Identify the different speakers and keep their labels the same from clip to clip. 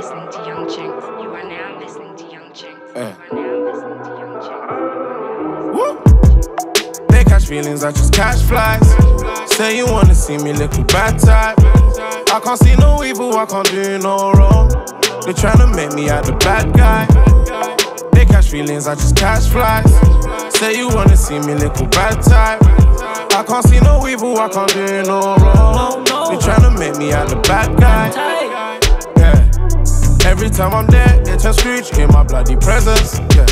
Speaker 1: listening to Young Jinx. You are now listening to Young Jinx. You are now listening to Young Jinx.
Speaker 2: Woo! They catch feelings, I just catch flies. Say you wanna see me little bad type. I can't see no evil, I can't do no wrong. They tryna make me out the bad guy. They catch feelings, I just catch flies. Say you wanna see me little bad type. I can't see no evil, I can't do no wrong. They tryna make me out the bad guy. Yeah. Every time I'm there, it turns screech in my bloody presence. Yeah.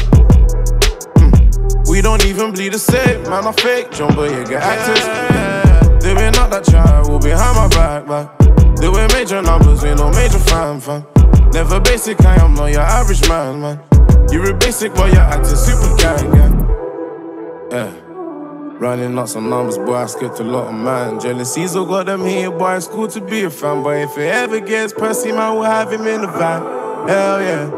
Speaker 2: We don't even bleed the same, man, I'm fake. Jumbo, you get actors. Yeah. They been not that child, will behind my back, but they wear major numbers, we no major fan. Never basic, I am not your average man. You're a basic, but you're acting super gang. Yeah. Running lots of numbers, boy, I skipped a lot of man. Jealousy's all got them here, boy, it's cool to be a fan. But if it ever gets pressy, man, we'll have him in the van. Hell yeah.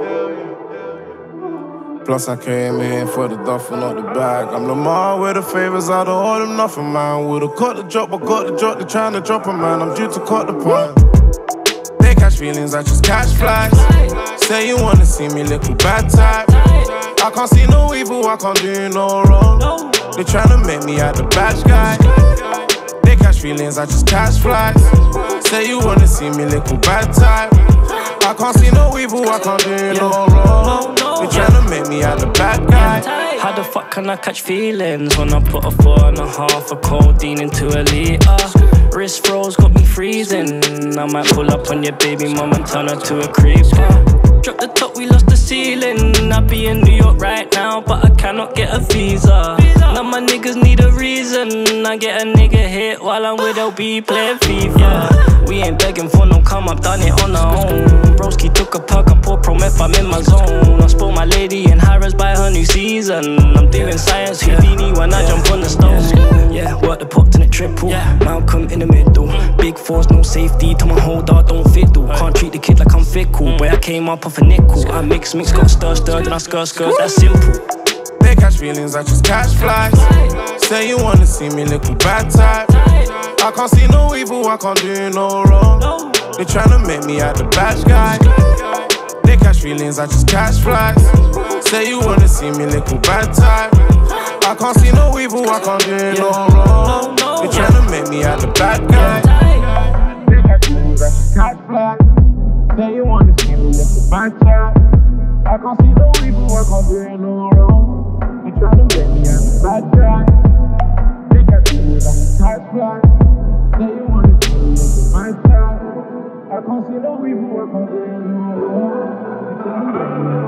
Speaker 2: Plus I came in for the duffel, not the bag. I'm Lamar with the favors, I don't hold him nothing, man. Would've caught the drop, but got the drop, they're trying to drop a man. I'm due to cut the pun. They catch feelings, I just catch flies. Say you wanna see me little bad type. I can't see no evil, I can't do no wrong. They tryna make me out the bad guy. They catch feelings, I just catch flies. Say you wanna see me little bad type. I can't see no evil, I can't do no wrong. They tryna make me out the bad guy.
Speaker 3: How the fuck can I catch feelings when I put a 4.5 of codeine into a liter? Wrist froze got me freezing. I might pull up on your baby mum and turn her to a creeper. Drop the top, we lost the ceiling. I be in New York right now, but I cannot get a visa. Now my niggas need a reason. I get a nigga hit while I'm with LB playing FIFA. We ain't begging for no come up, done it on our own. Broski took a perk, I pour prometh, I'm in my zone. I spoke my lady in Harrods by her new season. I'm doing science, Houdini when I jump on the stone. Yeah, work the pops in the triple. Malcolm in the middle. Big force, no safety. To my holder, don't fiddle. Can't treat the kid like I'm fickle. Boy, I came up off a nickel. I mix, got stir, then I skirt, that's simple.
Speaker 2: They catch feelings, I just catch flies. Say you wanna see me little bad type. I can't see no evil, I can't do no wrong. They tryna make me out the bad guy. They catch feelings, I just catch flies. Say you wanna see me little bad type. I can't see no evil, I can't do no wrong. They tryna make me out the bad guy. They catch feelings, I just catch flies. Say you wanna see me little bad type. I can't see no evil, I can't do no wrong. They tryna make me out the bad guy. They catch feelings, I just catch flies. Say you wanna see me little bad type. I can't see no evil, I can't do no wrong.